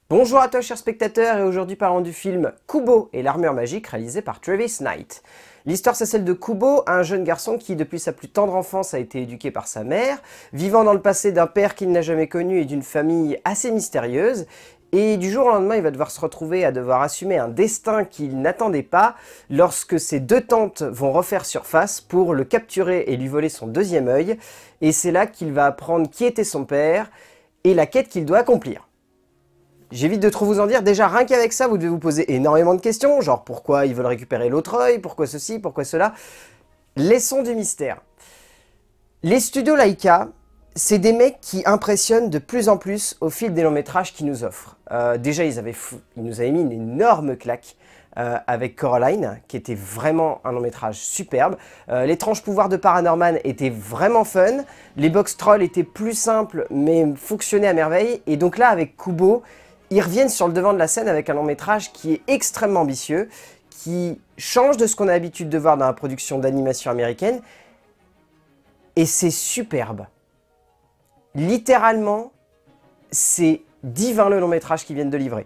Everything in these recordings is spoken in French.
Bonjour à toi chers spectateurs, et aujourd'hui parlons du film Kubo et l'armure magique réalisé par Travis Knight. L'histoire c'est celle de Kubo, un jeune garçon qui depuis sa plus tendre enfance a été éduqué par sa mère, vivant dans le passé d'un père qu'il n'a jamais connu et d'une famille assez mystérieuse. Et du jour au lendemain, il va devoir se retrouver à devoir assumer un destin qu'il n'attendait pas lorsque ses deux tantes vont refaire surface pour le capturer et lui voler son deuxième œil. Et c'est là qu'il va apprendre qui était son père et la quête qu'il doit accomplir. J'évite de trop vous en dire, déjà rien qu'avec ça, vous devez vous poser énormément de questions, genre pourquoi ils veulent récupérer l'autre œil, pourquoi ceci, pourquoi cela. Laissons du mystère. Les studios Laika, c'est des mecs qui impressionnent de plus en plus au fil des longs métrages qu'ils nous offrent. Déjà, ils nous avaient mis une énorme claque avec Coraline, qui était vraiment un long métrage superbe. L'étrange pouvoir de Paranorman était vraiment fun. Les box trolls étaient plus simples, mais fonctionnaient à merveille. Et donc là, avec Kubo, ils reviennent sur le devant de la scène avec un long métrage qui est extrêmement ambitieux, qui change de ce qu'on a l'habitude de voir dans la production d'animation américaine. Et c'est superbe. Littéralement, c'est divin le long métrage qu'ils viennent de livrer.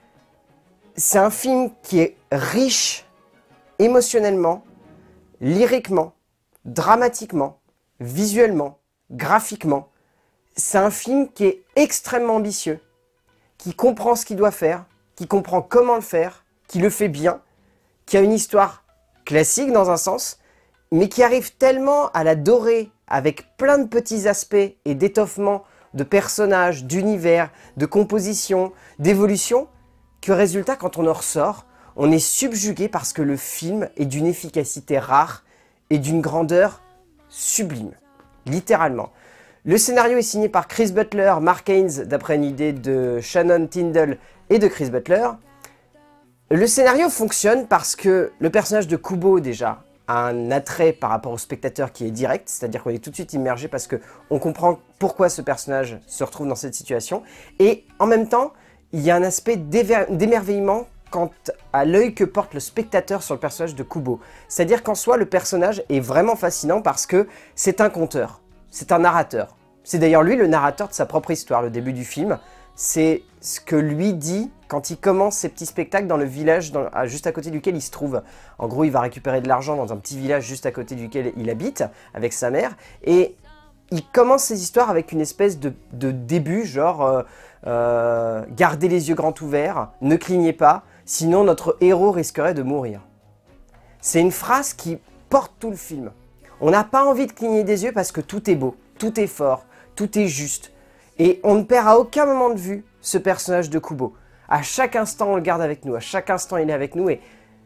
C'est un film qui est riche émotionnellement, lyriquement, dramatiquement, visuellement, graphiquement. C'est un film qui est extrêmement ambitieux, qui comprend ce qu'il doit faire, qui comprend comment le faire, qui le fait bien, qui a une histoire classique dans un sens, mais qui arrive tellement à la dorer avec plein de petits aspects et d'étoffement de personnages, d'univers, de composition, d'évolution, que résultat, quand on en ressort, on est subjugué parce que le film est d'une efficacité rare et d'une grandeur sublime, littéralement. Le scénario est signé par Chris Butler, Mark Haynes, d'après une idée de Shannon Tyndall et de Chris Butler. Le scénario fonctionne parce que le personnage de Kubo, déjà, a un attrait par rapport au spectateur qui est direct, c'est-à-dire qu'on est tout de suite immergé parce qu'on comprend pourquoi ce personnage se retrouve dans cette situation. Et en même temps, il y a un aspect d'émerveillement quant à l'œil que porte le spectateur sur le personnage de Kubo. C'est-à-dire qu'en soi, le personnage est vraiment fascinant parce que c'est un conteur, c'est un narrateur. C'est d'ailleurs lui le narrateur de sa propre histoire, le début du film. C'est ce que lui dit quand il commence ses petits spectacles dans le village juste à côté duquel il se trouve. En gros, il va récupérer de l'argent dans un petit village juste à côté duquel il habite, avec sa mère. Et il commence ses histoires avec une espèce de début, genre gardez les yeux grands ouverts, ne clignez pas, sinon notre héros risquerait de mourir. C'est une phrase qui porte tout le film. On n'a pas envie de cligner des yeux parce que tout est beau, tout est fort, tout est juste. Et on ne perd à aucun moment de vue ce personnage de Kubo. À chaque instant, on le garde avec nous, à chaque instant, il est avec nous. Et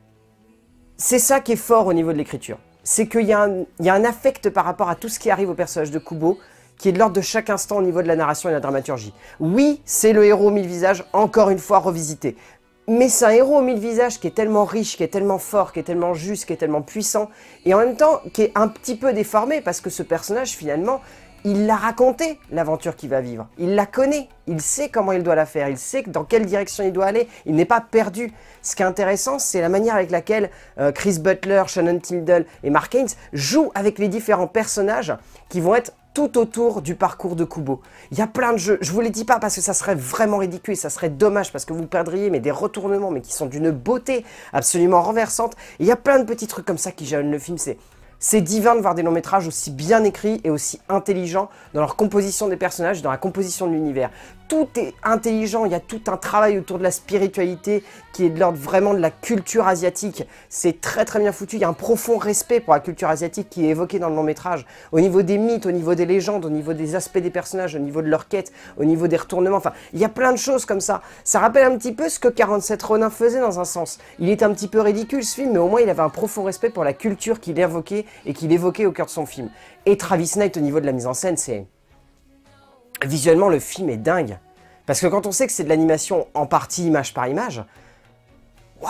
c'est ça qui est fort au niveau de l'écriture. C'est qu'il y a un affect par rapport à tout ce qui arrive au personnage de Kubo, qui est de l'ordre de chaque instant au niveau de la narration et de la dramaturgie. Oui, c'est le héros aux mille visages, encore une fois revisité. Mais c'est un héros aux mille visages qui est tellement riche, qui est tellement fort, qui est tellement juste, qui est tellement puissant, et en même temps qui est un petit peu déformé, parce que ce personnage, finalement, il l'a raconté, l'aventure qu'il va vivre. Il la connaît, il sait comment il doit la faire, il sait dans quelle direction il doit aller, il n'est pas perdu. Ce qui est intéressant, c'est la manière avec laquelle Chris Butler, Shannon Tyndall et Mark Haynes jouent avec les différents personnages qui vont être tout autour du parcours de Kubo. Il y a plein de jeux, je vous les dis pas parce que ça serait vraiment ridicule, ça serait dommage parce que vous perdriez mais des retournements mais qui sont d'une beauté absolument renversante. Et il y a plein de petits trucs comme ça qui jalonnent le film, c'est divin de voir des longs métrages aussi bien écrits et aussi intelligents dans leur composition des personnages, dans la composition de l'univers. Tout est intelligent, il y a tout un travail autour de la spiritualité qui est de l'ordre vraiment de la culture asiatique. C'est très très bien foutu, il y a un profond respect pour la culture asiatique qui est évoqué dans le long métrage. Au niveau des mythes, au niveau des légendes, au niveau des aspects des personnages, au niveau de leur quête, au niveau des retournements, enfin, il y a plein de choses comme ça. Ça rappelle un petit peu ce que 47 Ronin faisait dans un sens. Il était un petit peu ridicule ce film, mais au moins il avait un profond respect pour la culture qu'il évoquait et qu'il évoquait au cœur de son film. Et Travis Knight au niveau de la mise en scène, c'est... Visuellement, le film est dingue. Parce que quand on sait que c'est de l'animation en partie image par image, waouh!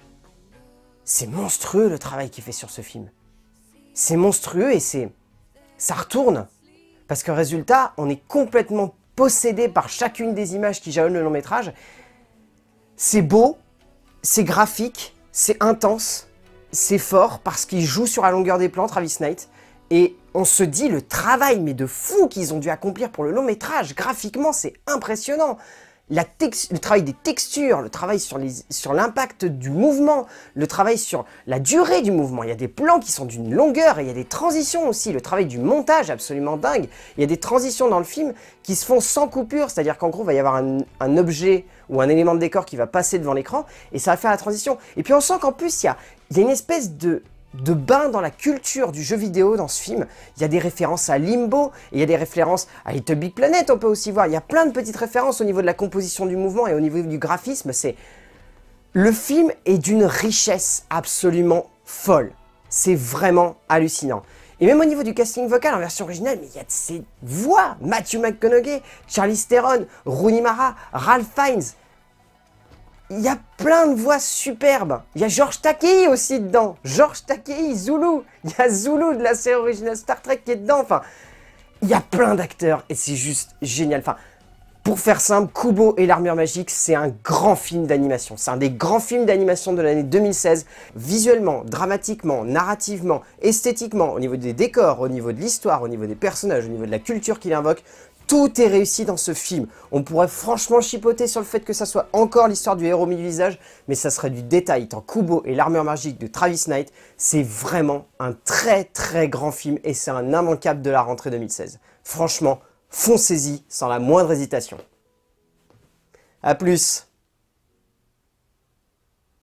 C'est monstrueux le travail qu'il fait sur ce film. C'est monstrueux et ça retourne. Parce que résultat, on est complètement possédé par chacune des images qui jalonnent le long métrage. C'est beau, c'est graphique, c'est intense, c'est fort parce qu'il joue sur la longueur des plans, Travis Knight. Et on se dit le travail, mais de fou qu'ils ont dû accomplir pour le long métrage. Graphiquement, c'est impressionnant. le travail des textures, le travail sur l'impact du mouvement, le travail sur la durée du mouvement. Il y a des plans qui sont d'une longueur et il y a des transitions aussi. Le travail du montage absolument dingue. Il y a des transitions dans le film qui se font sans coupure, c'est-à-dire qu'en gros, il va y avoir un objet ou un élément de décor qui va passer devant l'écran et ça va faire la transition. Et puis on sent qu'en plus, il y a une espèce de bain dans la culture du jeu vidéo dans ce film. Il y a des références à Limbo, et il y a des références à Little Big Planet, on peut aussi voir. Il y a plein de petites références au niveau de la composition du mouvement et au niveau du graphisme. Le film est d'une richesse absolument folle. C'est vraiment hallucinant. Et même au niveau du casting vocal en version originale, mais il y a de ces voix. Matthew McConaughey, Charlize Theron, Rooney Mara, Ralph Fiennes. Il y a plein de voix superbes. Il y a George Takei aussi dedans. George Takei, Zulu. Il y a Zulu de la série originale Star Trek qui est dedans. Enfin, il y a plein d'acteurs et c'est juste génial. Enfin, pour faire simple, Kubo et l'armure magique, c'est un grand film d'animation. C'est un des grands films d'animation de l'année 2016. Visuellement, dramatiquement, narrativement, esthétiquement, au niveau des décors, au niveau de l'histoire, au niveau des personnages, au niveau de la culture qu'il invoque. Tout est réussi dans ce film. On pourrait franchement chipoter sur le fait que ça soit encore l'histoire du héros mille visages, mais ça serait du détail. Tant Kubo et l'armure magique de Travis Knight, c'est vraiment un très très grand film et c'est un immanquable de la rentrée 2016. Franchement, foncez-y sans la moindre hésitation. A plus.